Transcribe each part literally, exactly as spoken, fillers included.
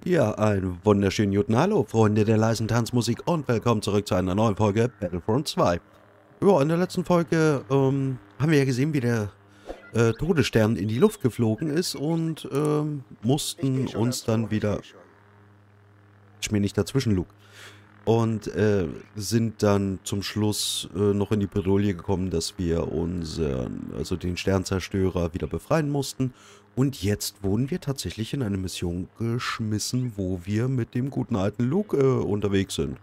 Ja, einen wunderschönen guten Hallo, Freunde der leisen Tanzmusik und willkommen zurück zu einer neuen Folge Battlefront zwei. Ja, in der letzten Folge ähm, haben wir ja gesehen, wie der äh, Todesstern in die Luft geflogen ist und ähm, mussten uns dann wieder... Schmier nicht dazwischen, Luke. Und äh, sind dann zum Schluss äh, noch in die Bredouille gekommen, dass wir unseren, also den Sternzerstörer wieder befreien mussten. Und jetzt wurden wir tatsächlich in eine Mission geschmissen, wo wir mit dem guten alten Luke äh, unterwegs sind.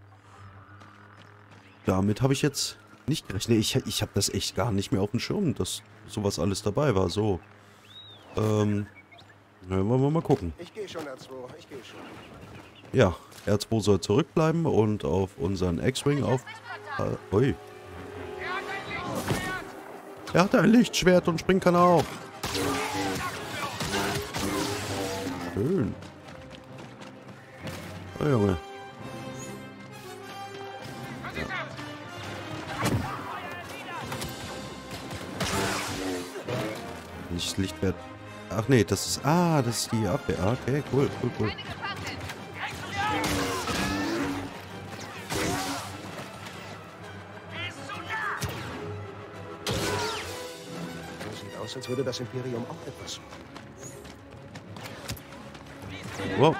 Damit habe ich jetzt nicht gerechnet. Ich, ich habe das echt gar nicht mehr auf dem Schirm, dass sowas alles dabei war. So. Ähm. Na, wollen wir mal gucken. Ich gehe schon, R zwei. Ich gehe schon. Ja, R zwei soll zurückbleiben und auf unseren X-Wing auf... Äh, ui. Er hat ein Lichtschwert und springen kann er auch. Schön. Oh, Junge. Ja. Nicht Lichtwert. Ach nee, das ist... Ah, das ist die Abwehr. Okay, cool, cool, cool. Sieht aus, als würde das Imperium auch etwas suchen. Wow.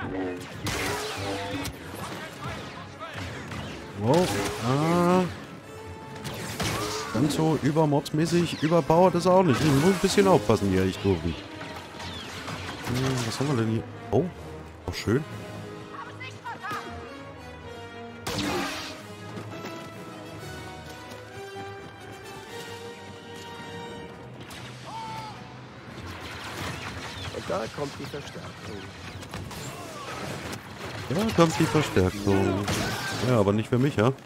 Wow. Ah. Ganz so übermordsmäßig überbauert ist auch nicht. Ich muss ein bisschen aufpassen hier, ich doof nicht. Hm, was haben wir denn hier? Oh. Oh, schön. Und da kommt die Verstärkung. Da kommt die Verstärkung. Ja, aber nicht für mich, ja?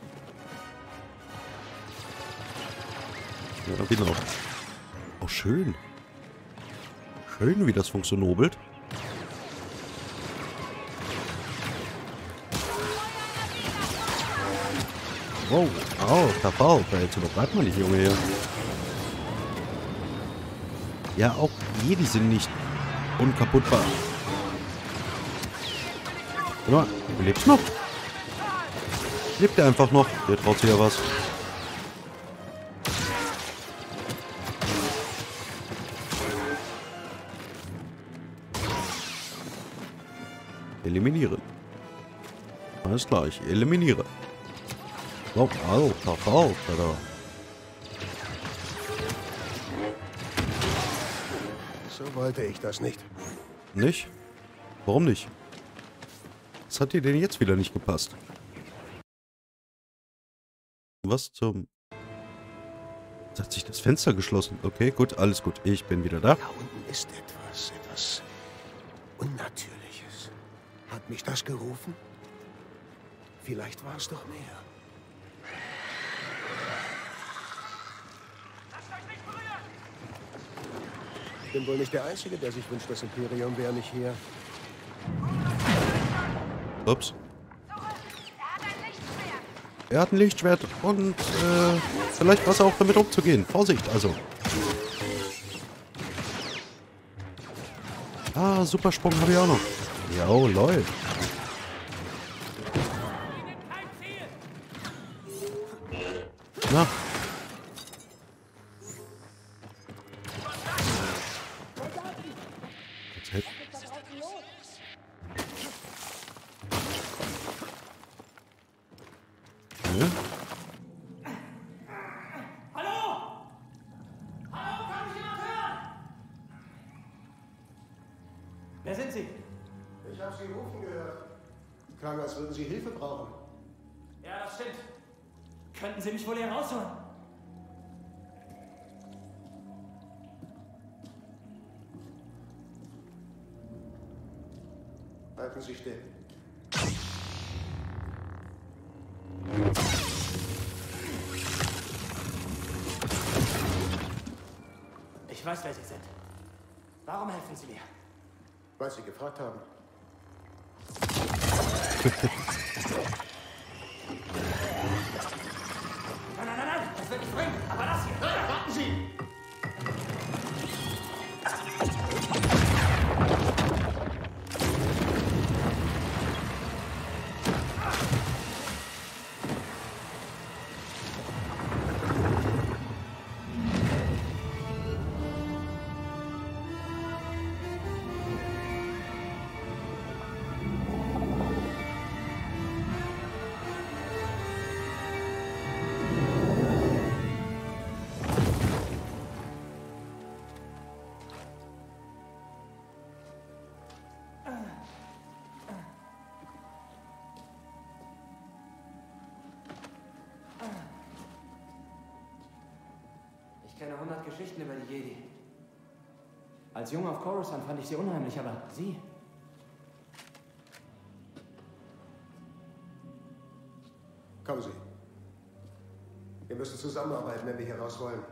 Ja, genau. Oh, schön. Schön, wie das funktioniert. Wow, oh, verfault. Jetzt übertreibt man nicht, Junge, hier. Ja, auch hier, die sind nicht unkaputtbar. Ja, du lebst noch? Lebt er einfach noch? Der traut sich ja was. Eliminieren. Alles klar, ich eliminiere. Oh, alter Falter. So wollte ich das nicht. Nicht? Warum nicht? Was hat dir denn jetzt wieder nicht gepasst? Was zum... Jetzt hat sich das Fenster geschlossen. Okay, gut, alles gut. Ich bin wieder da. Da unten ist etwas, etwas Unnatürliches. Hat mich das gerufen? Vielleicht war es doch mehr. Ich bin wohl nicht der Einzige, der sich wünscht, das Imperium wäre nicht hier. Ups. Er hat ein Lichtschwert und äh, vielleicht was auch damit umzugehen. Vorsicht, also. Ah, Supersprung habe ich auch noch. Jo, läuft. Na. Jetzt hält. Ja. Hallo? Hallo, kann mich jemand hören? Wer sind Sie? Ich habe Sie rufen gehört. Klang, als würden Sie Hilfe brauchen. Ja, das stimmt. Könnten Sie mich wohl hier rausholen? Halten Sie still. Ich weiß, wer Sie sind. Warum helfen Sie mir? Weil Sie gefragt haben. Nein, nein, nein, nein, das wird nicht bringen. Aber das hier. Hey, warten Sie! mag Geschichten über die Jedi. Als Junge auf Coruscant fand ich sie unheimlich, aber sie... Kommen Sie. Wir müssen zusammenarbeiten, wenn wir hier raus wollen.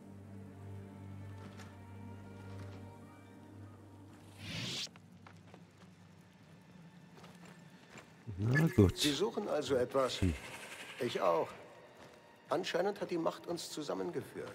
Na gut. Sie suchen also etwas. Hm. Ich auch. Anscheinend hat die Macht uns zusammengeführt.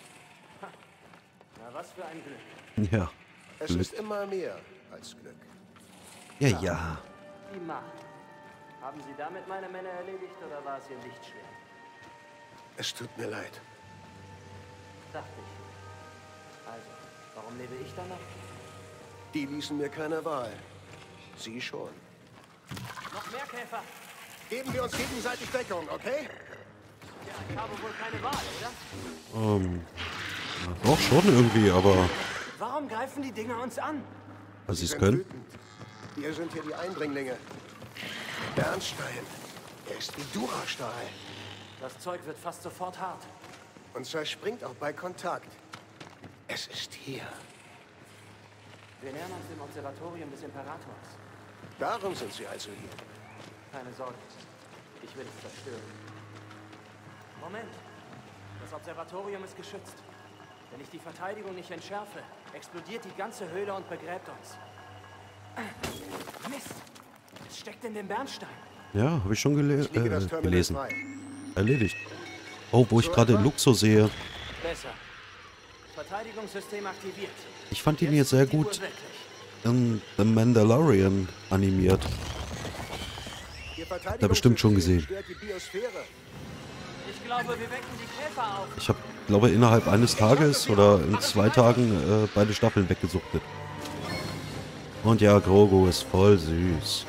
Na, was für ein Glück. Ja. Es Glück. ist immer mehr als Glück. Ja, ja. Die Macht. Haben Sie damit meine Männer erledigt oder war es Ihr nicht schwer? Es tut mir leid. Dachte ich. Also, warum lebe ich dann noch? Die ließen mir keine Wahl. Sie schon. Noch mehr Käfer! Geben wir uns gegenseitig Deckung, okay? Ja, ich habe wohl keine Wahl, oder? Ähm, na, doch schon irgendwie, aber Warum greifen die Dinger uns an? was sie es sind können. wütend. Wir sind hier die Eindringlinge. Bernstein. Er ist wie Durastahl. Das Zeug wird fast sofort hart. Und zerspringt auch bei Kontakt. Es ist hier. Wir nähern uns dem Observatorium des Imperators. Darum sind sie also hier. Keine Sorge. Ich will es zerstören. Moment. Das Observatorium ist geschützt. Wenn ich die Verteidigung nicht entschärfe, explodiert die ganze Höhle und begräbt uns. Mist! Es steckt in dem Bernstein. Ja, habe ich schon gele Ich lege das äh, Terminal gelesen. frei. Erledigt. Oh, wo ich So gerade etwa? Luxo sehe. Besser. Verteidigungssystem aktiviert. Ich fand ihn jetzt sehr ist die Uhr gut wirklich. in The Mandalorian animiert. Ihr Da bestimmt schon gesehen. stört die Biosphäre. Ich glaube, wir wecken die Käfer auf. Ich habe, glaube innerhalb eines Tages oder in zwei Tagen äh, beide Staffeln weggesuchtet. Und ja, Grogu ist voll süß.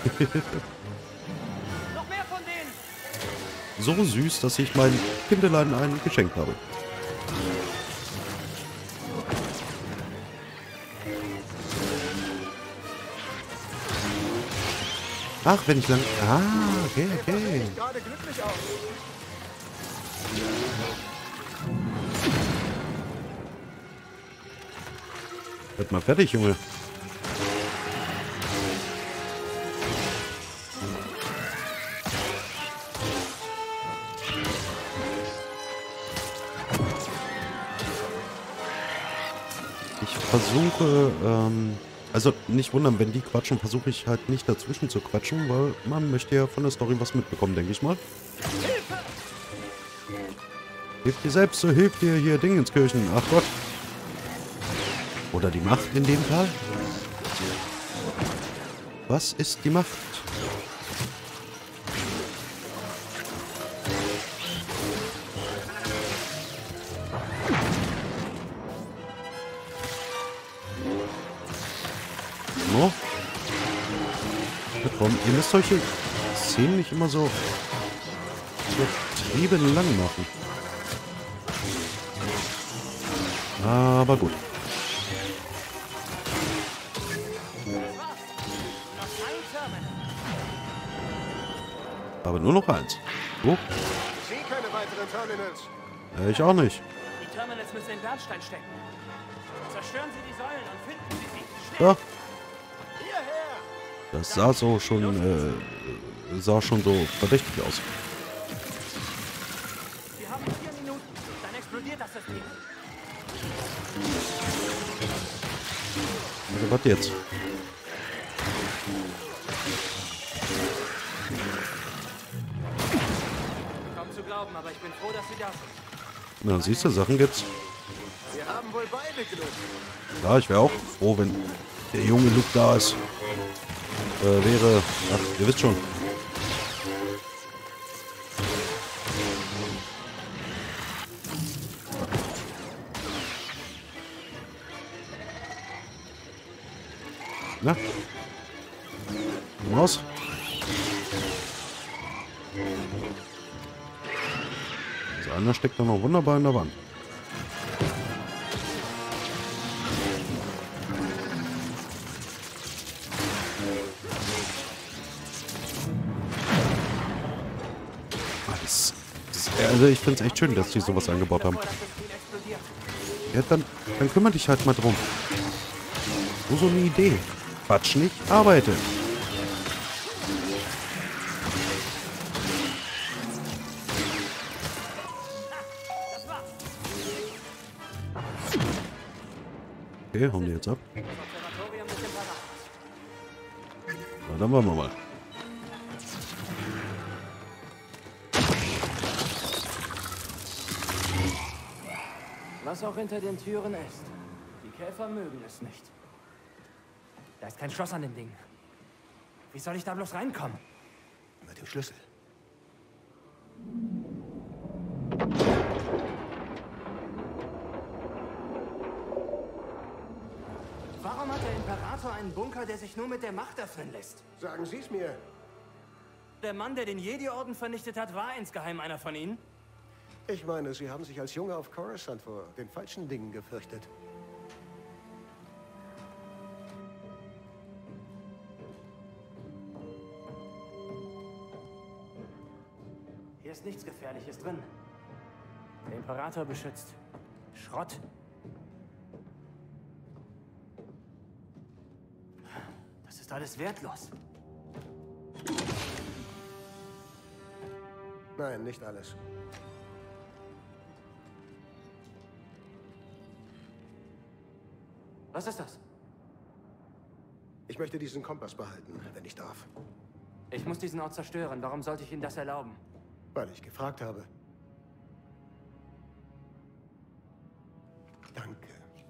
Noch mehr von denen! So süß, dass ich meinen Kindelein einen geschenkt habe. Ach, wenn ich lang... Ah, okay, okay. Sieht gerade glücklich aus. Werd mal fertig, Junge. Ich versuche, ähm, also nicht wundern, wenn die quatschen, versuche ich halt nicht dazwischen zu quatschen, weil man möchte ja von der Story was mitbekommen, denke ich mal. Hilf dir selbst, so hilf dir hier Dingenskirchen. Ach Gott. Oder die Macht in dem Fall? Was ist die Macht? No? Ja, komm, ihr müsst solche Szenen nicht immer so übertrieben lang machen. Aber gut. Aber nur noch eins. So? Ich sehe keine weiteren Terminals. Äh, ich auch nicht. Die Terminals müssen in Bernstein stecken. Zerstören Sie die Säulen und finden Sie sie. Schnell! Ja, Hierher! das sah so schon, äh, sah schon so verdächtig aus. Wir haben vier Minuten. Dann explodiert das System. Also, was jetzt? Kaum zu glauben, aber ich bin froh, dass Sie da sind. Na, siehst du, Sachen gibt's. Wir haben wohl beide Glück. Ja, ich wäre auch froh, wenn der junge Luke da ist. Äh, wäre, ach, ihr wisst schon. Na? Komm raus. Also einer steckt da noch wunderbar in der Wand. Ah, das, das, also ich finde es echt schön, dass die sowas eingebaut haben. Bevor das System explodiert. Ja, dann, dann kümmere dich halt mal drum. Nur so eine Idee. Quatsch nicht, arbeite. Okay, hauen die jetzt ab. Na, dann wollen wir mal. Was auch hinter den Türen ist. Die Käfer mögen es nicht. Da ist kein Schloss an dem Ding. Wie soll ich da bloß reinkommen? Mit dem Schlüssel. Warum hat der Imperator einen Bunker, der sich nur mit der Macht öffnen lässt? Sagen Sie es mir. Der Mann, der den Jedi-Orden vernichtet hat, war insgeheim einer von Ihnen? Ich meine, Sie haben sich als Junge auf Coruscant vor den falschen Dingen gefürchtet. Hier ist nichts Gefährliches drin. Der Imperator beschützt Schrott. Das ist alles wertlos. Nein, nicht alles. Was ist das? Ich möchte diesen Kompass behalten, wenn ich darf. Ich muss diesen Ort zerstören. Warum sollte ich Ihnen das erlauben? Weil ich gefragt habe. Danke.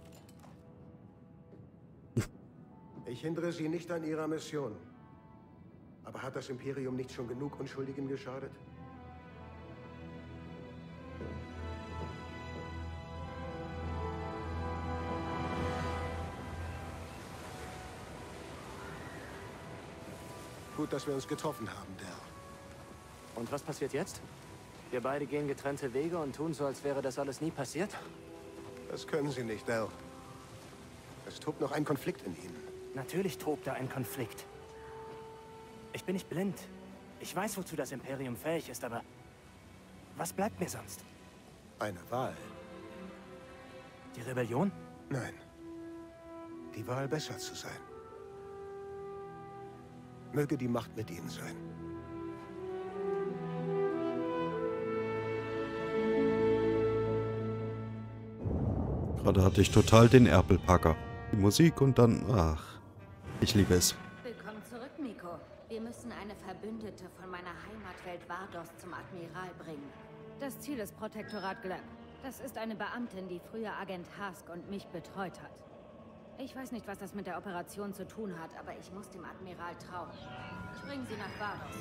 Ich hindere Sie nicht an Ihrer Mission. Aber hat das Imperium nicht schon genug Unschuldigen geschadet? Gut, dass wir uns getroffen haben, Del. Und was passiert jetzt? Wir beide gehen getrennte Wege und tun so, als wäre das alles nie passiert? Das können Sie nicht, Del. Es tobt noch ein Konflikt in Ihnen. Natürlich tobt da ein Konflikt. Ich bin nicht blind. Ich weiß, wozu das Imperium fähig ist, aber was bleibt mir sonst? Eine Wahl. Die Rebellion? Nein. Die Wahl, besser zu sein. Möge die Macht mit Ihnen sein. Gerade hatte ich total den Erpelpacker. Die Musik und dann... Ach, ich liebe es. Willkommen zurück, Miko. Wir müssen eine Verbündete von meiner Heimatwelt Vardos zum Admiral bringen. Das Ziel ist Protektorat Gleb. Das ist eine Beamtin, die früher Agent Hask und mich betreut hat. Ich weiß nicht, was das mit der Operation zu tun hat, aber ich muss dem Admiral trauen. Ich bringe sie nach Vardos.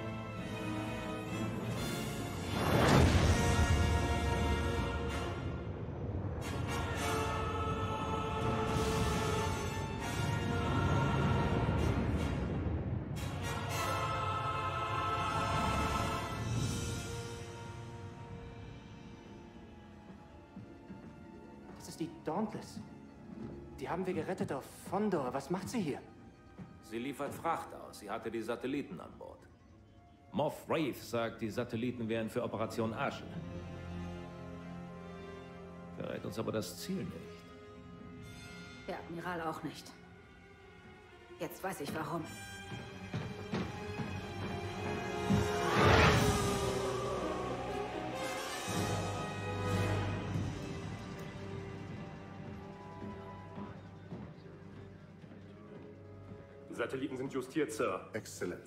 Das ist die Dauntless. Die haben wir gerettet auf Fondor. Was macht sie hier? Sie liefert Fracht aus. Sie hatte die Satelliten an Bord. Moff Wraith sagt, die Satelliten wären für Operation Asche. Verrät uns aber das Ziel nicht. Der Admiral auch nicht. Jetzt weiß ich warum. Die Satelliten sind justiert, Sir. Exzellent.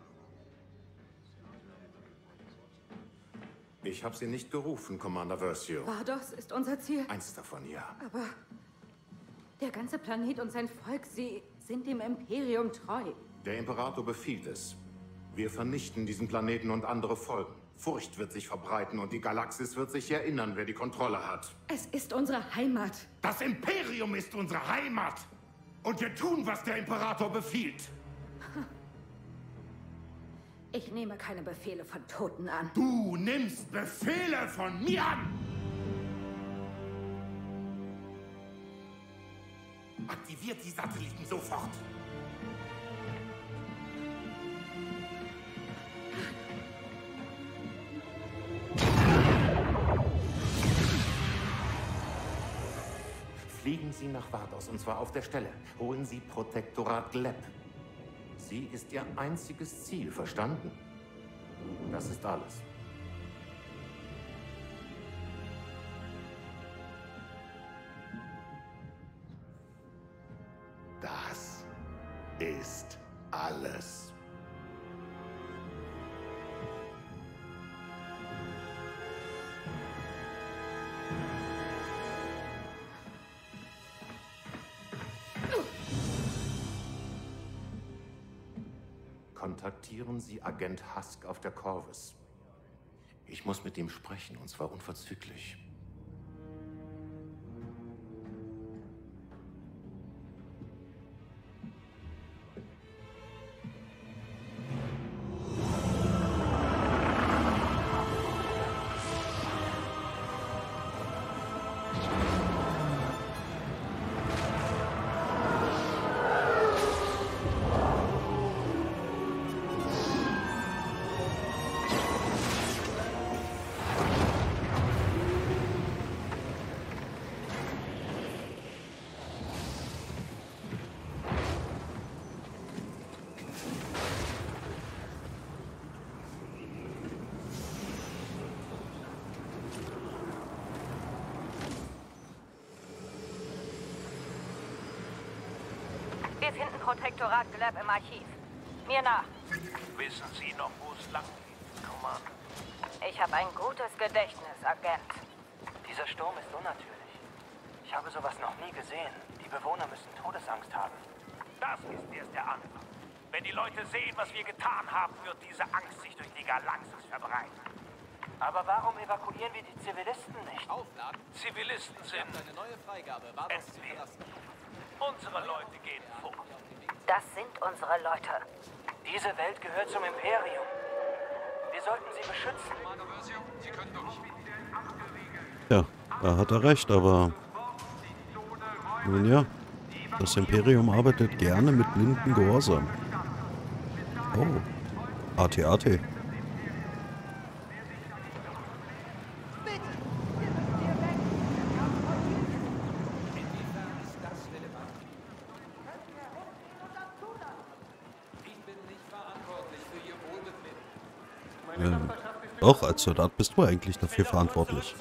Ich habe Sie nicht gerufen, Commander Versio. Vardos ist unser Ziel. Eins davon, ja. Aber der ganze Planet und sein Volk, sie sind dem Imperium treu. Der Imperator befiehlt es. Wir vernichten diesen Planeten und andere Folgen. Furcht wird sich verbreiten und die Galaxis wird sich erinnern, wer die Kontrolle hat. Es ist unsere Heimat. Das Imperium ist unsere Heimat! Und wir tun, was der Imperator befiehlt. Ich nehme keine Befehle von Toten an. Du nimmst Befehle von mir an! Aktiviert die Satelliten sofort! Fliegen Sie nach Vardos, und zwar auf der Stelle. Holen Sie Protektorat Gleb. Sie ist Ihr einziges Ziel, verstanden? Das ist alles. Das ist alles. Kontaktieren Sie Agent Husk auf der Corvus. Ich muss mit ihm sprechen, und zwar unverzüglich. Wir finden Protektorat Gleb im Archiv. Mir nach. Wissen Sie noch, wo es lang geht, Command? Ich habe ein gutes Gedächtnis, Agent. Dieser Sturm ist unnatürlich. Ich habe sowas noch nie gesehen. Die Bewohner müssen Todesangst haben. Das ist erst der Anfang. Wenn die Leute sehen, was wir getan haben, wird diese Angst sich durch die Galaxis verbreiten. Aber warum evakuieren wir die Zivilisten nicht? Aufladen. Zivilisten sind Eine neue Freigabe. Vardos zu entweder. verlassen. Unsere Leute gehen vor. Das sind unsere Leute. Diese Welt gehört zum Imperium. Wir sollten sie beschützen. Ja, da hat er recht, aber... Nun ja, das Imperium arbeitet gerne mit blinden Gehorsam. Oh, A T A T. Ähm, doch, als Soldat bist du eigentlich dafür verantwortlich.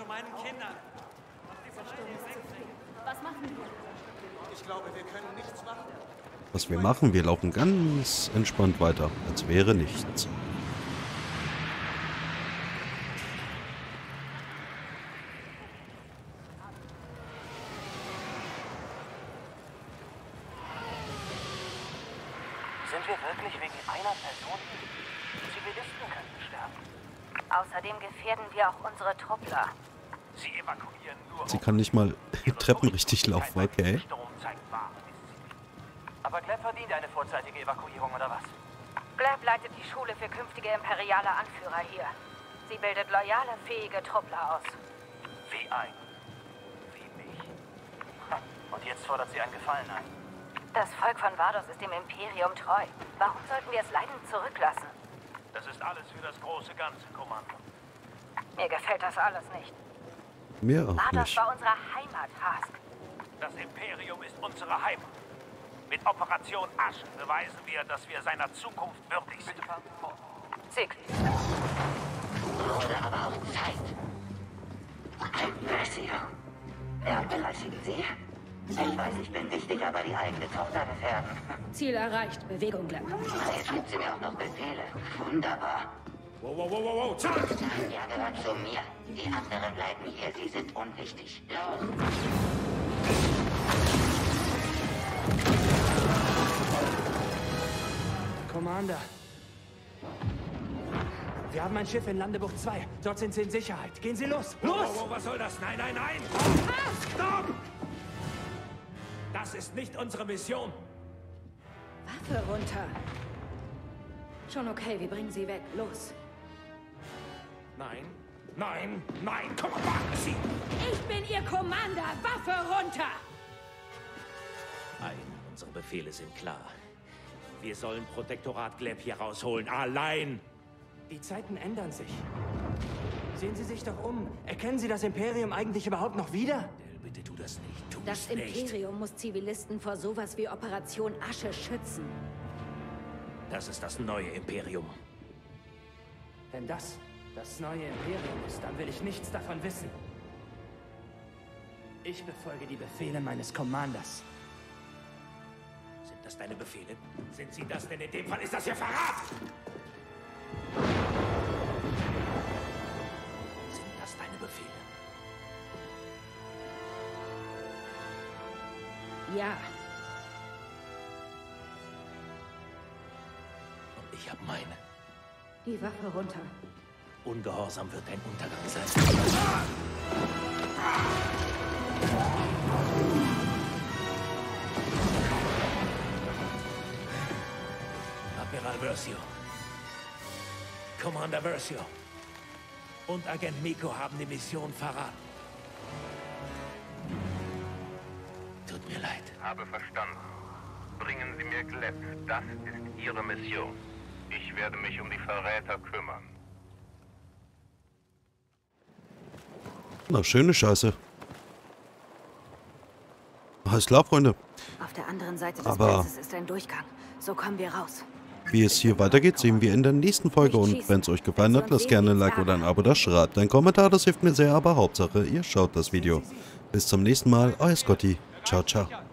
Was machen wir? Ich glaube, wir können nichts machen. Was wir machen, wir laufen ganz entspannt weiter, als wäre nichts. Sind wir wirklich wegen einer Person? Zivilisten könnten sterben. Außerdem gefährden wir auch unsere Truppler. Sie evakuieren nur. Sie kann nicht mal Treppen richtig laufen, okay. Sturm zeigt wahre Disziplin. Aber Gleb verdient eine vorzeitige Evakuierung, oder was? Gleb leitet die Schule für künftige imperiale Anführer hier. Sie bildet loyale, fähige Truppler aus. Wie ein. Wie mich. Ha, und jetzt fordert sie einen Gefallen ein. Das Volk von Vardos ist dem Imperium treu. Warum sollten wir es leidend zurücklassen? Das ist alles für das große Ganze, Kommando. Mir gefällt das alles nicht. Mir auch Vardos nicht. war unsere Heimat, Husk. Das Imperium ist unsere Heimat. Mit Operation Aschen beweisen wir, dass wir seiner Zukunft würdig sind. Siegfried. Wurde aber auch Zeit. Versio. Er belästigen Sie? Ich weiß, ich bin wichtig, aber die eigene Tochter gefährden. Ziel erreicht. Bewegung, Gleb. Jetzt gibt sie mir auch noch Befehle. Wunderbar. Wow, wow, wow, wow, wow, zurück! Ja, gehört zu mir. Die anderen bleiben hier. Sie sind unwichtig. Los! Commander. Wir haben ein Schiff in Landebucht zwei. Dort sind sie in Sicherheit. Gehen Sie los! Los! Wow, wow, was soll das? Nein, nein, nein! Stopp! Das ist nicht unsere Mission. Waffe runter. Schon okay, wir bringen sie weg. Los. Nein, nein, nein! Komm, warte Sie! Ich bin Ihr Commander. Waffe runter! Nein, unsere Befehle sind klar. Wir sollen Protektorat Gleb hier rausholen. Allein! Die Zeiten ändern sich. Sehen Sie sich doch um. Erkennen Sie das Imperium eigentlich überhaupt noch wieder? Del Bitte tu das nicht. Tu Das es nicht. Imperium muss Zivilisten vor sowas wie Operation Asche schützen. Das ist das neue Imperium. Wenn das das neue Imperium ist, dann will ich nichts davon wissen. Ich befolge die Befehle meines Commanders. Sind das deine Befehle? Sind sie das? Denn in dem Fall ist das hier Verrat! Sind das deine Befehle? Ja. Und ich habe meine. Die Waffe runter. Ungehorsam wird dein Untergang sein. Admiral Versio. Commander Versio. Und Agent Meeko haben die Mission verraten. Tut mir leid. Habe verstanden. Bringen Sie mir Gleb. Das ist Ihre Mission. Ich werde mich um die Verräter kümmern. Na, schöne Scheiße. Alles klar, Freunde. Auf der anderen Seite des Aber Platzes ist ein Durchgang. So kommen wir raus. wie es hier weitergeht, sehen wir in der nächsten Folge. Und wenn es euch gefallen hat, lasst gerne ein Like oder ein Abo da. Schreibt einen Kommentar, das hilft mir sehr. Aber Hauptsache, ihr schaut das Video. Bis zum nächsten Mal. Euer Scotty. Ciao, ciao.